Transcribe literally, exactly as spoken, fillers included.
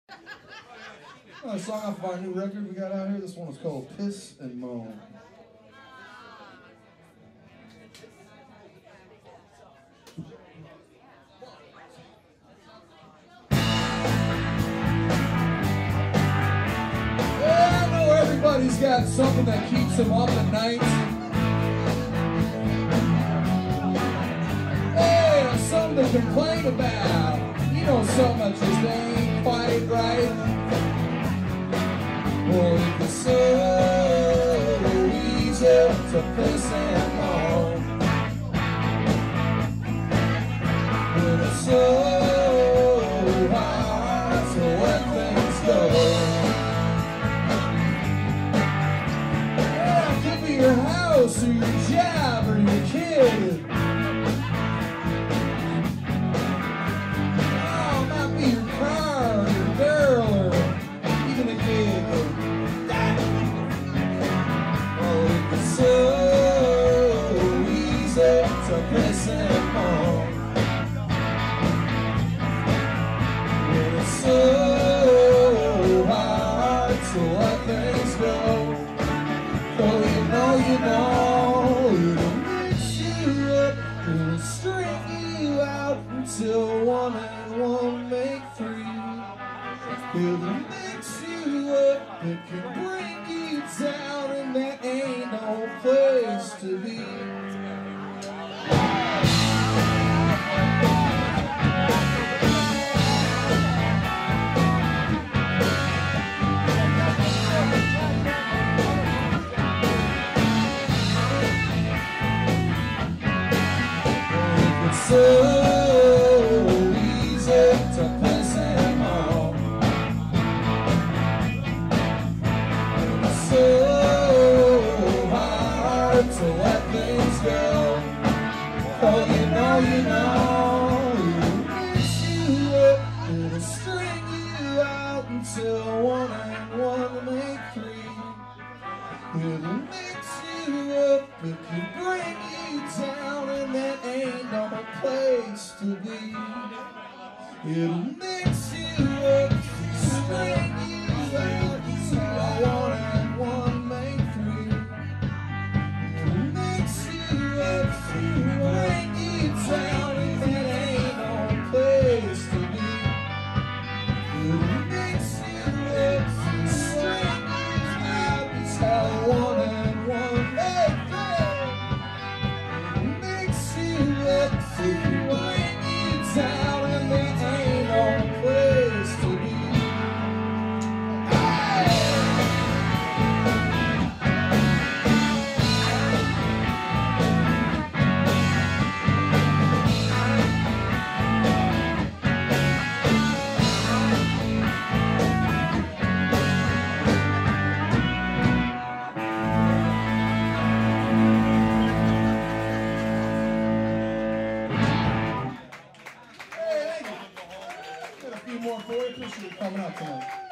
Another song off of our new record we got out here. This one is called Piss and Moan. Yeah, I know everybody's got something that keeps them up at night. Hey, something to complain about. You know, something that just ain't quite right. Well, it's so easy to piss and moan. When it's so hard to let things go. Yeah, it could be your house or your job or your kid. Oh, it might be your car or your girl or even a kid. So easy to piss and moan. When it's so hard to let things go. Oh, you know, you know, it'll mix you up, it'll string you out until one and one make three. It'll mix you up, it can bring you down, and that ain't no place to be. It's so easy to piss and moan. So hard to let things go. Oh, you know, you know, it'll mix you up, it'll string you out until one and one make three. It'll mix you up, it can bring you down, and that ain't no place to be. It'll mix you up, string you out until one and one make three. It'll mix you up, bring you down, and that ain't no place to be. It'll mix you up, string you out until one and one make three. It'll mix you up, bring you down, and that ain't no place to be. More for you. Appreciate you coming out tonight.